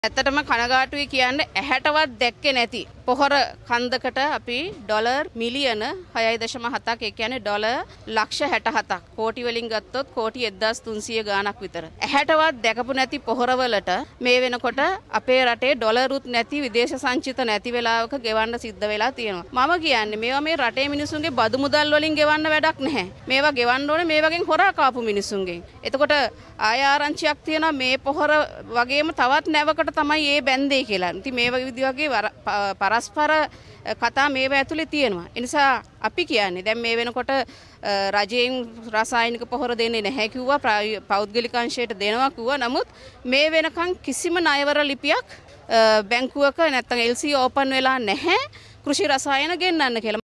ඇත්තටම කනගාටුයි කියන්නේ ඇහැටවත් දැක්කේ නැති පොහොර කන්දකට අපි ඩොලර් මිලියන 6.7ක් ඒ කියන්නේ ඩොලර් ලක්ෂ 67ක් කෝටි වලින් ගත්තොත් කෝටි 1300 ගාණක් විතර ඇහැටවත් දැකපු නැති පොහොරවලට මේ වෙනකොට අපේ රටේ ඩොලරුත් නැති විදේශ සංචිත නැති වෙලාවක ගෙවන්න සිද්ධ වෙලා තියෙනවා මම කියන්නේ මේවා මේ රටේ මිනිසුන්ගේ බදු මුදල් වලින් ගෙවන්න වැඩක් නැහැ මේවා ගෙවන්න ඕනේ මේ වගේ හොරා කාපු මිනිසුන්ගෙන් එතකොට ආය ආරංචියක් තියෙනවා මේ පොහොර වගේම තවත් නැවකට තමයි ඒ බැන්දේ කියලා. ඉතින් මේ වගේ පරස්පර කතා මේව ඇතුලේ තියෙනවා. ඒ නිසා අපි කියන්නේ දැන් මේ වෙනකොට රජයෙන් රසායනික පොහොර දෙන්නේ නැහැ කිව්වා පෞද්ගලික අංශයට දෙනවා කිව්වා. නමුත් මේ වෙනකන් කිසිම ණයවර ලිපියක් බැංකුවක නැත්නම් LC ඕපන් වෙලා නැහැ. කෘෂි රසායන ගෙන්නන්න කියලා.